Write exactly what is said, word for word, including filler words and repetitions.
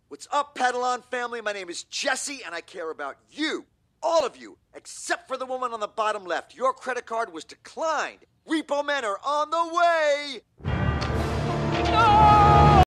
What's up, Padalon family? My name is Jesse, and I care about you. All of you, except for the woman on the bottom left. Your credit card was declined. Repo men are on the way.